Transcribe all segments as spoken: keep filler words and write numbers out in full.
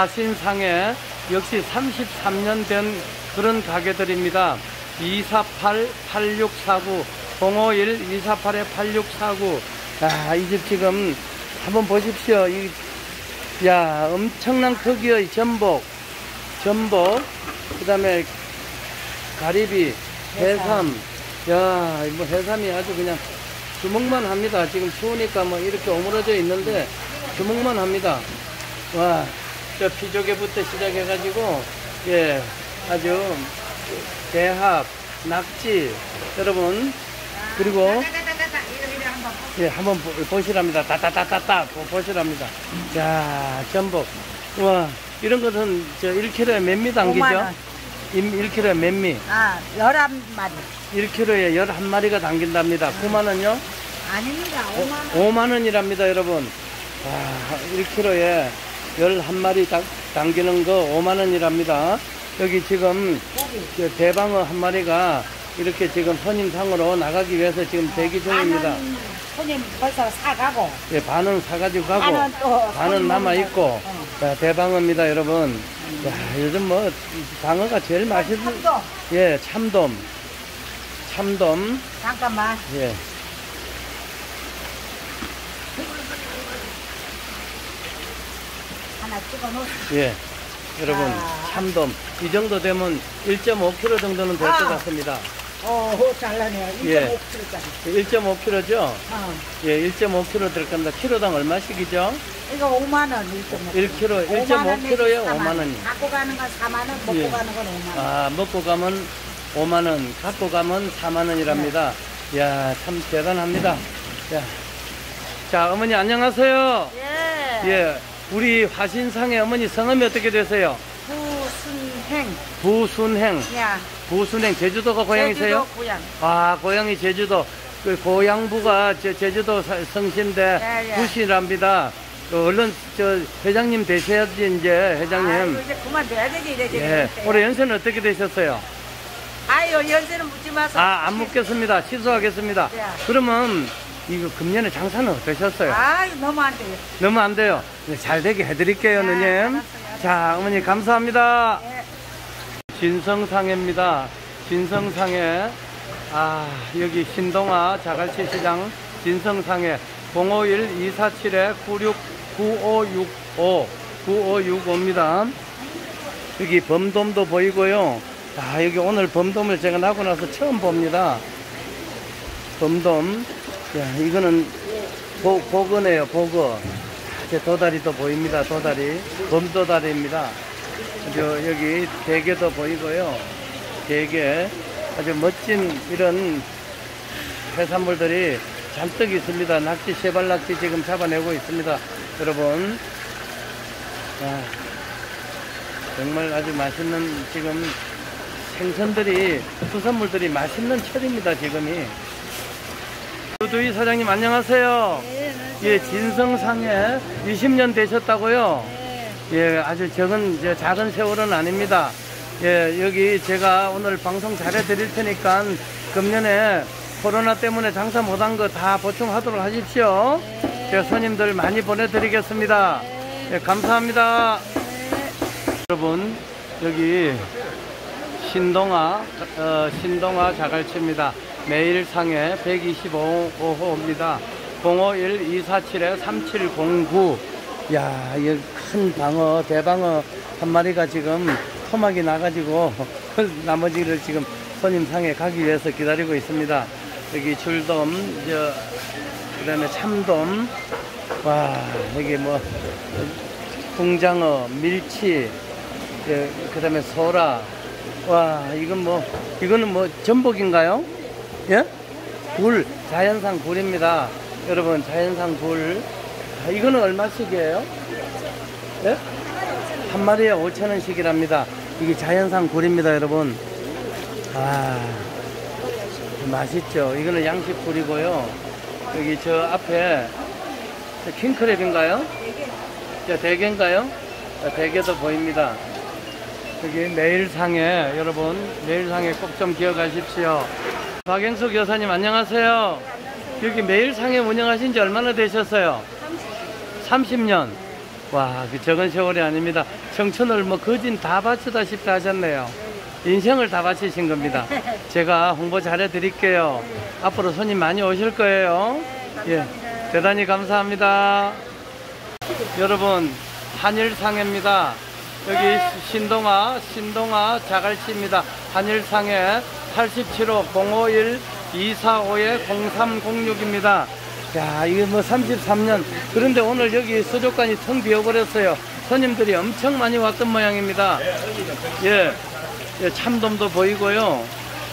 화신상에 역시 삼십삼 년 된 그런 가게들입니다. 이사팔 팔육사구 공오일 이사팔 팔육사구. 아, 이 집 지금 한번 보십시오. 이, 야, 엄청난 크기의 전복, 전복, 그 다음에 가리비, 해삼. 야, 뭐 해삼이 아주 그냥 주먹만 합니다. 지금 추우니까 뭐 이렇게 오므러져 있는데 주먹만 합니다. 와, 저 피조개부터 시작해가지고, 예, 아주 대합, 낙지, 여러분, 그리고 예, 한번 보시랍니다. 따따따따따 보시랍니다. 자, 전복. 와, 이런 것은 저 일 킬로그램에 몇 미 담기죠? 일 킬로그램에 몇 미? 아, 열한 마리. 일 킬로그램에 열한 마리가 담긴답니다. 네. 구만 원요? 아닙니다. 오만 원. 오만 원이랍니다, 여러분. 와, 일 킬로그램에 열한 마리 담기는 거 오만 원이랍니다. 여기 지금 대방어 한 마리가 이렇게 지금 손님상으로 나가기 위해서 지금 대기 중입니다. 손님 벌써 사가고. 예, 반은 사가지고 가고, 반은, 또 반은 남아있고. 어. 자, 대방어입니다, 여러분. 야, 요즘 뭐, 방어가 제일 맛있는. 참돔. 예, 참돔. 참돔. 잠깐만. 예. 하나 찍어 놓으세요. 예. 여러분, 아. 참돔. 이 정도 되면 일 점 오 킬로그램 정도는 될 것 아. 같습니다. 어, 잘라내요. 예. 일 점 오 킬로그램짜리. 일 점 오 킬로그램죠? 어. 예, 일 점 오 킬로그램 들 겁니다. 키로당 얼마씩이죠? 이거 오만 원. 일 점 오 일 킬로그램, 일 점 오 킬로그램에 오만 원. 갖고 가는 건 사만 원, 먹고 예. 가는 건 오만 원. 아, 먹고 가면 오만 원, 갖고 가면 사만 원이랍니다. 네. 이야, 참 대단합니다. 야. 자, 어머니 안녕하세요. 예. 예, 우리 화신상의 어머니 성함이 어떻게 되세요? 부순행. 부순행. 야. 부순행, 제주도가 고향이세요? 제주도 고향. 아, 고향이 제주도. 그 고향부가 제, 제주도 사- 성씨인데 예, 예. 부시랍니다. 어, 얼른 저 회장님 되셔야지 이제 회장님. 아이고, 이제 그만둬야 되지 이래 예, 올해 연세는 어떻게 되셨어요? 아유, 연세는 묻지 마서. 아, 안 묻겠습니다. 취소하겠습니다. 예. 그러면 이거 금년에 장사는 어떠셨어요? 아유, 너무 안 돼요. 너무 안 돼요. 네, 잘 되게 해드릴게요, 네, 누님. 알았어요. 자, 어머니 감사합니다. 예. 진성상해입니다. 진성상해. 아, 여기 신동아 자갈치 시장 진성상해 공오일 이사칠 구육구오육오 구오육오입니다. 여기 범돔도 보이고요. 아, 여기 오늘 범돔을 제가 나고 나서 처음 봅니다. 범돔. 야, 이거는 보, 보거네요, 보거. 제 도다리도 보입니다, 도다리. 범도다리입니다. 저, 여기 대게도 보이고요. 대게. 아주 멋진 이런 해산물들이 잔뜩 있습니다. 낙지, 세발낙지 지금 잡아내고 있습니다. 여러분. 야, 정말 아주 맛있는 지금 생선들이, 수산물들이 맛있는 철입니다, 지금이. 두두이 사장님 안녕하세요. 네, 예, 진성상해 이십 년 되셨다고요? 네. 예, 아주 적은, 저 작은 세월은 아닙니다. 예, 여기 제가 오늘 방송 잘해 드릴 테니까 금년에 코로나 때문에 장사 못한 거 다 보충하도록 하십시오. 네. 제가 손님들 많이 보내드리겠습니다. 네. 예, 감사합니다. 네. 여러분, 여기 신동아, 어, 신동아 자갈치입니다. 매일 상해 백이십오 호입니다. 공오일 이사칠 삼칠공구. 야, 이 큰 방어, 대방어 한 마리가 지금 토막이 나가지고 나머지를 지금 손님 상에 가기 위해서 기다리고 있습니다. 여기 줄돔, 저, 그 다음에 참돔. 와, 여기 뭐, 궁장어, 밀치, 그 다음에 소라. 와, 이건 뭐, 이거는 뭐 전복인가요? 예? 굴, 자연산 굴입니다. 여러분, 자연산 굴. 아, 이거는 얼마씩이에요? 예? 한 마리에 오천 원씩이랍니다. 이게 자연산 굴입니다, 여러분. 아, 맛있죠? 이거는 양식 굴이고요. 여기 저 앞에 킹크랩인가요? 저 대게인가요? 대게도 보입니다. 여기 매일상해, 여러분, 매일상해 꼭 좀 기억하십시오. 박영숙 여사님 안녕하세요. 여기 매일상해 운영하신 지 얼마나 되셨어요? 삼십 년. 와, 그 적은 세월이 아닙니다. 청춘을 뭐 거진 다 바치다시피 하셨네요. 인생을 다 바치신 겁니다. 제가 홍보 잘해 드릴게요. 앞으로 손님 많이 오실 거예요. 예, 대단히 감사합니다. 여러분, 한일상해입니다. 여기 신동아, 신동아 자갈치입니다. 한일상해 팔십칠호 공오일 이사오 공삼공육입니다. 야, 이게 뭐 삼십삼 년. 그런데 오늘 여기 수족관이 텅 비어버렸어요. 손님들이 엄청 많이 왔던 모양입니다. 예, 예, 참돔도 보이고요.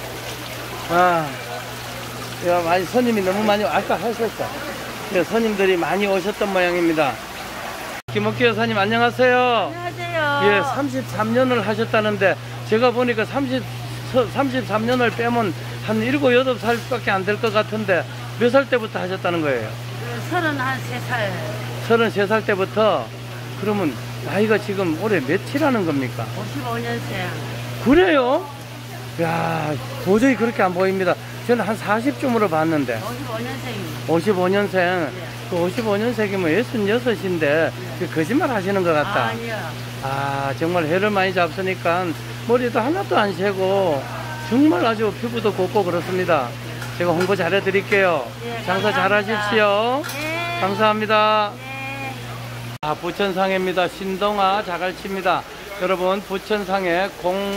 아, 야, 많이, 손님이 너무 많이, 아까 하셨어. 예, 손님들이 많이 오셨던 모양입니다. 김옥기 여사님, 안녕하세요. 안녕하세요. 예, 삼십삼 년을 하셨다는데, 제가 보니까 삼십, 삼십삼 년을 빼면 한 일곱, 여덟 살밖에 안 될 것 같은데, 몇 살 때부터 하셨다는 거예요? 서른세 살. 서른세 살 때부터? 그러면 나이가 지금 올해 몇이라는 겁니까? 오십오 년생. 그래요? 야, 도저히 그렇게 안 보입니다. 저는 한 사십쯤으로 봤는데. 오십오 년생입니다. 오십오 년생. 네. 그 오십오 년생이면 예순여섯인데, 그 거짓말 하시는 것 같다. 아니요. 아, 정말 해를 많이 잡수니까 머리도 하나도 안 새고, 정말 아주 피부도 곱고 그렇습니다. 제가 홍보 잘해 드릴게요. 네, 장사 잘 감사합니다. 하십시오. 네. 감사합니다. 네. 아, 부천상해입니다. 신동아 자갈치입니다. 여러분, 부천상해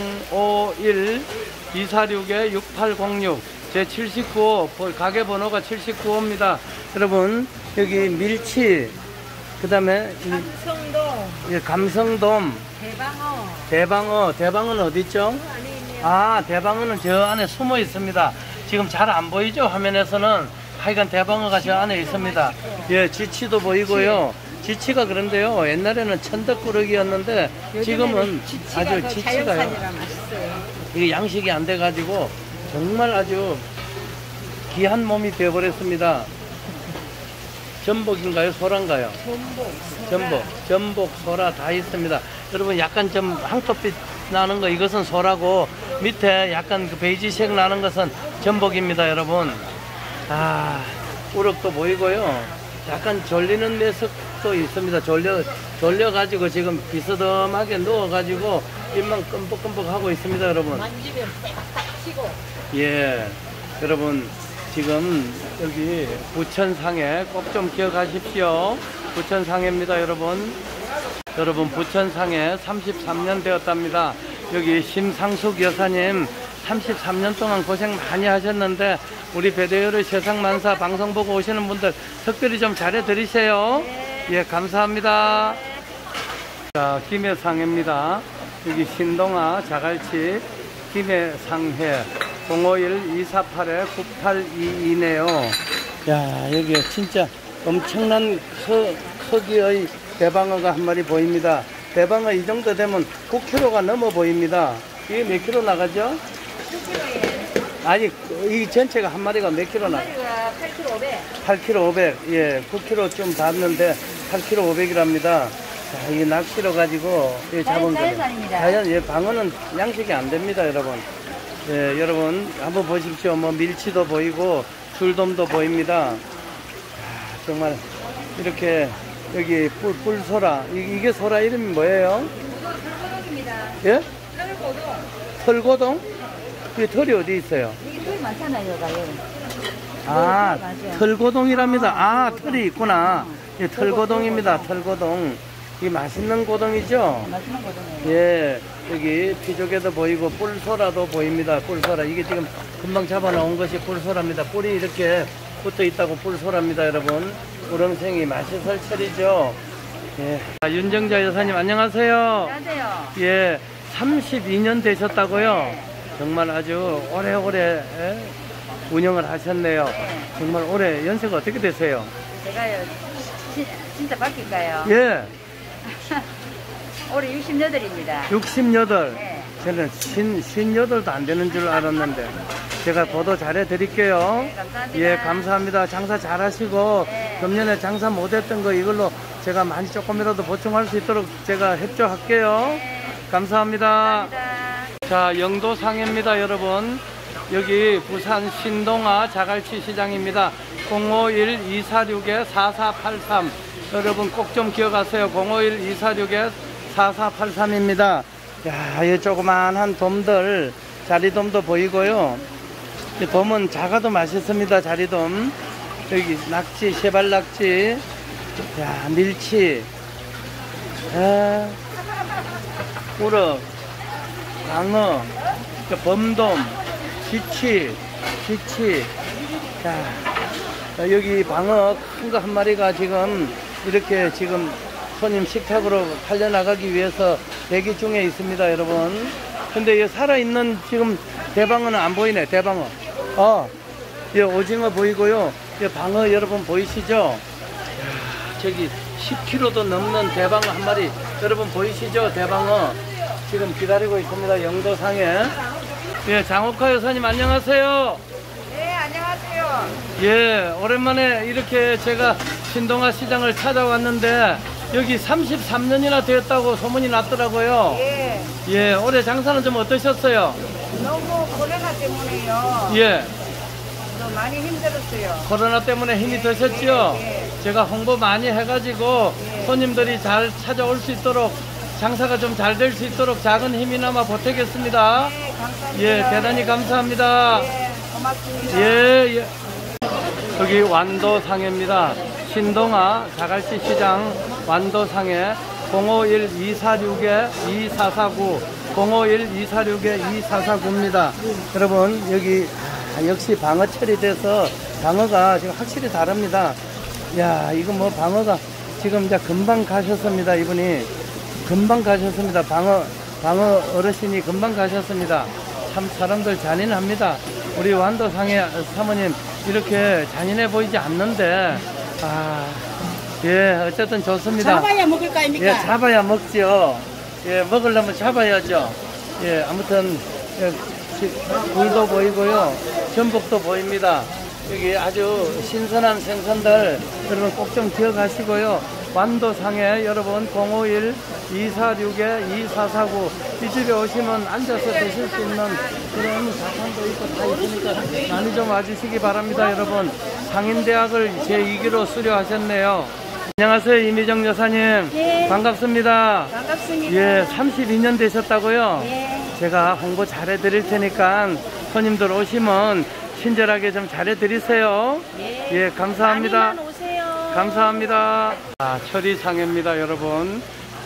공오일 이사육 육팔공육 제 칠십구 호 가게 번호가 칠십구 호입니다. 여러분, 여기 밀치, 그 다음에 감성돔, 감성돔, 대방어. 대방어. 대방어는 어디 있죠? 아, 대방어는 저 안에 숨어 있습니다. 지금 잘 안 보이죠? 화면에서는. 하여간 대방어가 저 안에 있습니다. 예, 지치도 보이고요. 지치가 그런데요, 옛날에는 천덕꾸러기였는데 지금은 아주 지치가요. 이게 양식이 안 돼가지고 정말 아주 귀한 몸이 되어버렸습니다. 전복인가요? 소란가요? 전복. 전복, 전복, 소라 다 있습니다. 여러분, 약간 좀 황토빛 나는 거, 이것은 소라고, 밑에 약간 그 베이지색 나는 것은 전복입니다, 여러분. 아, 우럭도 보이고요. 약간 졸리는 녀석도 있습니다. 졸려, 졸려가지고 지금 비스듬하게 누워가지고 입만 끔뻑끔뻑 하고 있습니다, 여러분. 만지면 딱 치고. 예, 여러분, 지금 여기 부천상해 꼭 좀 기억하십시오. 부천상해입니다, 여러분. 여러분, 부천상해 삼십삼 년 되었답니다. 여기 심상숙 여사님 삼십삼 년 동안 고생 많이 하셨는데, 우리 배대열의 세상만사 방송 보고 오시는 분들 특별히 좀 잘해 드리세요. 예, 감사합니다. 자, 김해상해입니다. 여기 신동아 자갈치 김해상해 공오일 이사팔 구팔이이네요. 야, 여기 진짜 엄청난 크, 크기의 대방어가 한 마리 보입니다. 대방어 이 정도 되면 구 킬로그램가 넘어 보입니다. 이게 몇 킬로 나가죠? 아니, 이 전체가 한 마리가 몇 킬로 나가? 팔 킬로그램 오백. 팔 킬로그램 오백. 예, 구 킬로그램 좀 봤는데 팔 킬로그램 오백이랍니다. 자, 이 낚시로 가지고 예, 잡은 거예요. 자연, 예, 방어는 양식이 안 됩니다, 여러분. 예, 여러분 한번 보십시오. 뭐 밀치도 보이고 줄돔도 보입니다. 아, 정말 이렇게 여기 뿔, 뿔소라, 이, 이게 소라 이름이 뭐예요? 털고동입니다. 예? 털고동. 털고동? 이 털이 어디 있어요? 이게 털이 많잖아요, 가요. 아, 맞아요. 털고동이랍니다. 아, 털이 있구나. 예, 털고동입니다. 털고동. 이 맛있는 고동이죠? 맛있는 거잖아요. 예, 여기 피조개도 보이고 뿔소라도 보입니다. 뿔소라. 이게 지금 금방 잡아 나온 것이 뿔소라입니다. 뿔이 이렇게 붙어 있다고 뿔소라입니다, 여러분. 우렁생이 맛있을 철이죠. 예. 자, 윤정자 여사님, 안녕하세요. 안녕하세요. 예, 삼십이 년 되셨다고요? 네. 정말 아주 오래오래 예? 운영을 하셨네요. 네. 정말 올해 연세가 어떻게 되세요? 제가요, 지, 진짜 바뀔까요? 예, 올해 육십팔입니다. 육십팔. 네. 저는 쉰, 쉰여덟도 안 되는 줄 알았는데 제가 보도 잘해 드릴게요. 네, 감사합니다. 예, 감사합니다. 장사 잘 하시고 네. 금년에 장사 못했던 거 이걸로 제가 많이 조금이라도 보충할 수 있도록 제가 협조할게요. 네. 감사합니다. 감사합니다. 자, 영도상해입니다, 여러분. 여기 부산 신동아 자갈치 시장입니다. 공오일 이사육 사사팔삼 여러분 꼭 좀 기억하세요. 공오일 이사육 사사팔삼입니다. 야, 이 조그만한 돔들, 자리돔도 보이고요. 이 돔은 작아도 맛있습니다. 자리돔. 여기 낙지, 세발낙지, 야, 밀치, 아, 우럭, 방어, 범돔, 쥐치, 쥐치. 자, 여기 방어 큰 거 한 마리가 지금 이렇게 지금 손님 식탁으로 팔려나가기 위해서 대기 중에 있습니다, 여러분. 근데 이 살아있는 지금 대방어는 안 보이네, 대방어. 어, 이 오징어 보이고요. 이 방어 여러분 보이시죠? 야, 저기 십 킬로그램도 넘는 대방어 한 마리 여러분 보이시죠? 대방어 지금 기다리고 있습니다. 영도상에. 예, 장옥화 여사님 안녕하세요. 네, 안녕하세요. 예, 오랜만에 이렇게 제가 신동아 시장을 찾아왔는데 여기 삼십삼 년이나 되었다고 소문이 났더라고요. 예, 예, 올해 장사는 좀 어떠셨어요? 너무 코로나 때문에요. 예, 좀 많이 힘들었어요. 코로나 때문에 힘이 드셨죠? 예, 제가 홍보 많이 해가지고 예. 손님들이 잘 찾아올 수 있도록 장사가 좀 잘 될 수 있도록 작은 힘이나마 보태겠습니다. 네, 감사합니다. 예, 대단히 감사합니다. 예, 고맙습니다. 예, 예. 여기 완도상해입니다. 신동아 자갈치 시장 완도상해 공오일 이사육 이사사구 공오일 이사육 이사사구입니다. 여러분 여기 아, 역시 방어철이 돼서 방어가 지금 확실히 다릅니다. 야, 이거 뭐 방어가 지금 이제 금방 가셨습니다. 이분이 금방 가셨습니다. 방어 방어 어르신이 금방 가셨습니다. 참 사람들 잔인합니다. 우리 완도상해 사모님 이렇게 잔인해 보이지 않는데 아, 예, 어쨌든 좋습니다. 잡아야 먹을 거 아닙니까? 예, 잡아야 먹죠. 예, 먹으려면 잡아야죠. 예, 아무튼 예, 굴도 보이고요. 전복도 보입니다. 여기 아주 신선한 생선들 여러분 꼭 좀 기억하시고요. 완도상해 여러분 공오일 이사육 이사사구 이 집에 오시면 앉아서 드실 수 있는 그런 자판도 있고 다 있으니까 많이 좀 와주시기 바랍니다. 여러분 상인대학을 제이 기로 수료하셨네요. 안녕하세요, 이미정 여사님. 네. 반갑습니다. 반갑습니다. 예, 삼십이 년 되셨다고요? 예, 제가 홍보 잘 해드릴 테니까 손님들 오시면 친절하게 좀 잘 해드리세요. 예, 예, 감사합니다. 많이만 오세요. 감사합니다. 아, 철이상해입니다, 여러분.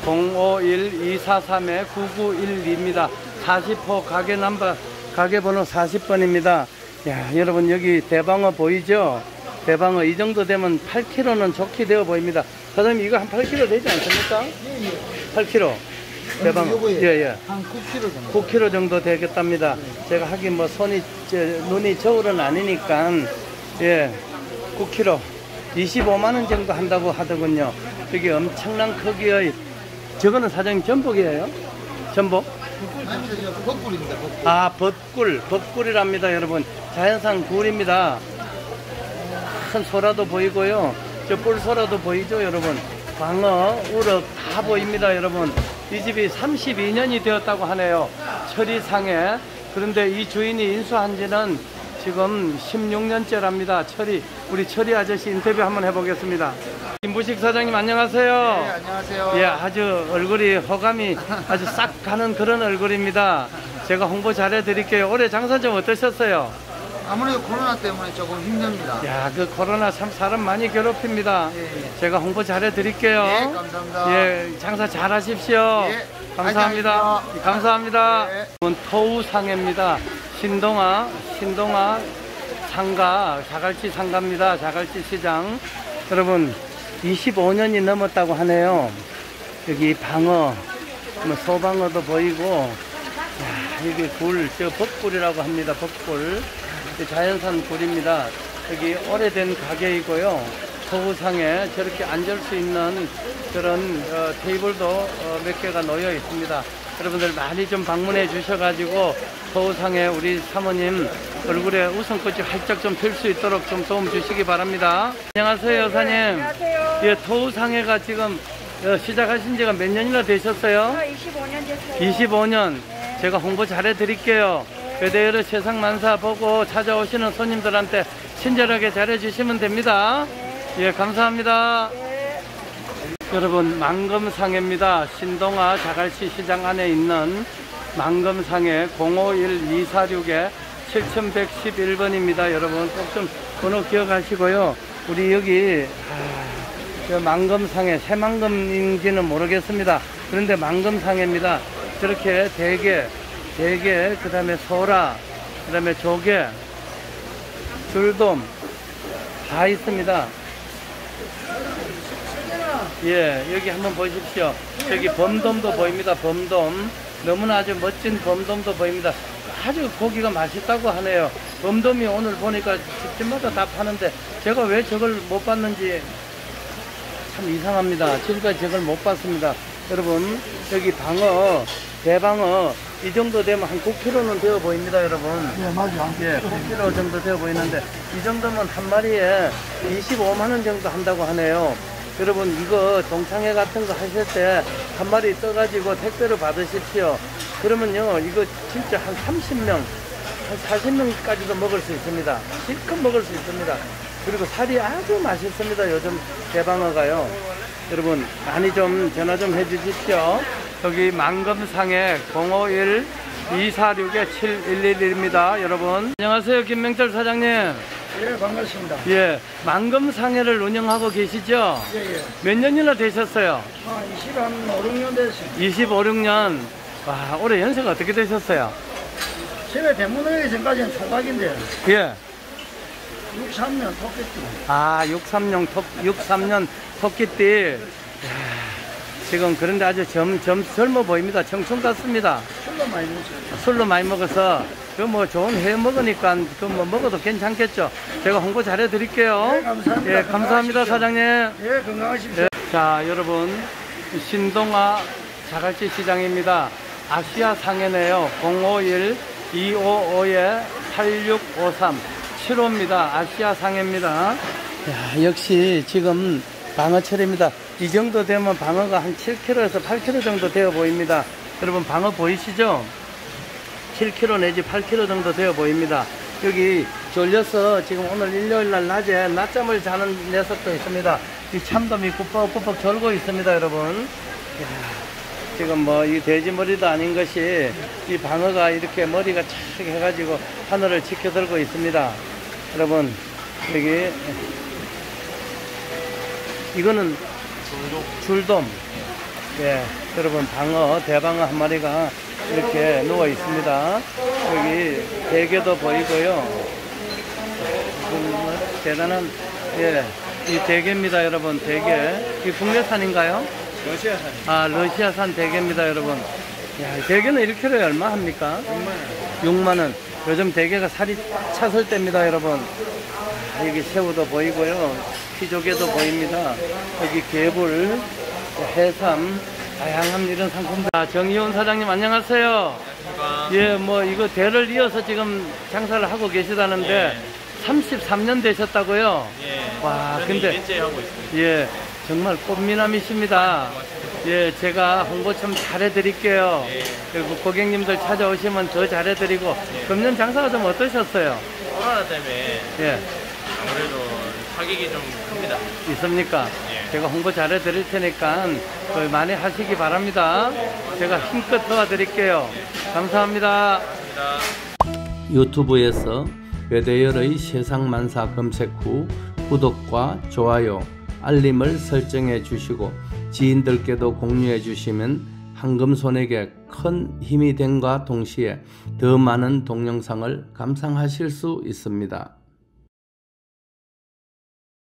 공오일 이사삼 구구일이입니다. 사십 호 가게 넘버, 가게 번호 사십 번입니다. 야, 여러분 여기 대방어 보이죠? 대방어 이 정도 되면 팔 킬로그램는 좋게 되어 보입니다. 사장님 이거 한 팔 킬로그램 되지 않습니까? 팔 킬로그램. 대방어. 예, 예. 한 구 킬로그램 정도. 구 킬로그램 정도 되겠답니다. 제가 하긴 뭐 손이, 저, 눈이 저울은 아니니까, 예, 구 킬로그램. 이십오만 원 정도 한다고 하더군요. 여기 엄청난 크기의, 저거는 사장님 전복이에요? 전복? 아닙니다. 저 벚꿀입니다. 벚꿀. 아, 벚꿀. 벚꿀이랍니다, 여러분. 자연산 굴입니다. 큰 소라도 보이고요. 저 뿔소라도 보이죠, 여러분. 광어, 우럭 다 보입니다, 여러분. 이 집이 삼십이 년이 되었다고 하네요. 철이상해. 그런데 이 주인이 인수한 지는 지금 십육 년째랍니다. 철이, 우리 철이 아저씨 인터뷰 한번 해보겠습니다. 김부식 사장님 안녕하세요. 네, 안녕하세요. 예, 아주 얼굴이 호감이 아주 싹 가는 그런 얼굴입니다. 제가 홍보 잘해 드릴게요. 올해 장사 좀 어떠셨어요? 아무래도 코로나 때문에 조금 힘듭니다. 야, 그 코로나 참 사람 많이 괴롭힙니다. 예, 예. 제가 홍보 잘해 드릴게요. 예, 감사합니다. 예, 장사 잘 하십시오. 예, 감사합니다. 화이팅 감사합니다. 예. 이건 토우상해입니다. 신동아, 신동아 상가, 자갈치 상가입니다. 자갈치 시장. 여러분, 이십오 년이 넘었다고 하네요. 여기 방어, 뭐 소방어도 보이고, 야, 여기 굴, 저 벚꿀이라고 합니다. 벚꿀. 자연산 굴입니다. 여기 오래된 가게이고요. 서구상에 저렇게 앉을 수 있는 그런 어, 테이블도 어, 몇 개가 놓여 있습니다. 여러분들 많이 좀 방문해 주셔가지고 서구상에 우리 사모님 얼굴에 웃음꽃이 활짝 좀 필 수 있도록 좀 도움 주시기 바랍니다. 안녕하세요, 여사님. 안녕하세요. 예, 토우상해가 지금 어, 시작하신 지가 몇 년이나 되셨어요? 이십오 년 됐어요. 이십오 년. 네. 제가 홍보 잘해 드릴게요. 그대로 세상 만사 보고 찾아오시는 손님들한테 친절하게 잘해 주시면 됩니다. 네. 예, 감사합니다. 네. 여러분, 망금상해입니다. 신동아 자갈치 시장 안에 있는 망금상해 공오일 이사육 칠천백십일 번입니다. 여러분 꼭 좀 번호 기억하시고요. 우리 여기 아, 저 망금상해 새망금인지는 모르겠습니다. 그런데 망금상해입니다. 저렇게 대게, 대게, 그 다음에 소라, 그 다음에 조개, 줄돔 다 있습니다. 예, 여기 한번 보십시오. 여기 범돔도 보입니다. 범돔. 너무나 아주 멋진 범돔도 보입니다. 아주 고기가 맛있다고 하네요. 범돔이 오늘 보니까 집집마다 다 파는데 제가 왜 저걸 못 봤는지 참 이상합니다. 지금까지 저걸 못 봤습니다. 여러분, 여기 방어, 대방어 이 정도 되면 한 구 킬로그램는 되어 보입니다, 여러분. 네, 맞아. 예, 구 킬로그램 정도 되어 보이는데 이 정도면 한 마리에 이십오만 원 정도 한다고 하네요. 여러분, 이거 동창회 같은 거 하실 때 한 마리 떠가지고 택배로 받으십시오. 그러면요, 이거 진짜 한 삼십 명, 한 사십 명까지도 먹을 수 있습니다. 실컷 먹을 수 있습니다. 그리고 살이 아주 맛있습니다. 요즘 대방어가요. 여러분, 많이 좀 전화 좀 해주십시오. 여기 망금상해 공오일 이사육 칠일일입니다. 여러분, 안녕하세요. 김명철 사장님. 예, 반갑습니다. 예, 망금상해를 운영하고 계시죠? 예, 예. 몇 년이나 되셨어요? 아, 이십오, 육 년 됐습니다. 이십오, 육 년. 와, 올해 연세가 어떻게 되셨어요? 제가 대문 오기 전까지는 총각인데, 예. 육십삼 년 토끼띠. 아, 육십삼 년, 토, 육십삼 년 토끼띠. 이야, 지금 그런데 아주 젊, 젊, 젊어 보입니다. 청춘 같습니다. 술로 많이 먹었어요. 술로 많이 먹어서 그 뭐 좋은 회 먹으니까 그 뭐 먹어도 괜찮겠죠. 제가 홍보 잘해 드릴게요. 네, 감사합니다. 예, 감사합니다, 사장님. 예, 건강하십시오. 예. 자, 여러분, 신동아 자갈치 시장입니다. 아시아 상해네요. 공오일 이오오 팔육오삼 칠호입니다. 아시아 상해입니다. 야, 역시 지금 방어철입니다. 이 정도 되면 방어가 한 칠 킬로그램에서 팔 킬로그램 정도 되어 보입니다. 여러분, 방어 보이시죠? 칠 킬로그램 내지 팔 킬로그램 정도 되어 보입니다. 여기 졸려서 지금 오늘 일요일 날 낮에 낮잠을 자는 녀석도 있습니다. 이 참돔이 꾸벅꾸벅 졸고 있습니다, 여러분. 이야, 지금 뭐 이 돼지 머리도 아닌 것이 이 방어가 이렇게 머리가 착 해가지고 하늘을 지켜들고 있습니다. 여러분, 여기 이거는 줄돔. 예, 여러분, 방어, 대방어 한 마리가 이렇게 누워 있습니다. 여기 대게도 보이고요. 정말 대단한, 예, 이 대게입니다, 여러분. 대게. 이 국내산인가요? 러시아산. 아, 러시아산 대게입니다, 여러분. 야, 대게는 일 킬로그램에 얼마 합니까? 육만 원. 육만 원. 요즘 대게가 살이 찼을 때입니다, 여러분. 아, 여기 새우도 보이고요. 피조개도 보입니다. 여기 개불, 해삼, 다양한 이런 상품들. 아, 정희원 사장님, 안녕하세요. 안녕하십니까. 예, 뭐 이거 대를 이어서 지금 장사를 하고 계시다는데 예. 삼십삼 년 되셨다고요? 예. 와, 저는 근데 이 년째 하고 있습니다. 예, 정말 꽃미남이십니다. 예, 제가 홍보 좀 잘해드릴게요. 예. 그리고 고객님들 찾아오시면 더 잘해드리고. 금년 장사가 좀 어떠셨어요? 코로나 때문에 예, 아무래도 타격이 좀 큽니다. 있습니까? 예. 제가 홍보 잘해드릴 테니까 그 많이 하시기 바랍니다. 제가 힘껏 도와드릴게요. 감사합니다. 감사합니다. 유튜브에서 외대열의 세상만사 검색 후 구독과 좋아요, 알림을 설정해 주시고 지인들께도 공유해 주시면 황금손에게 큰 힘이 됨과 동시에 더 많은 동영상을 감상하실 수 있습니다.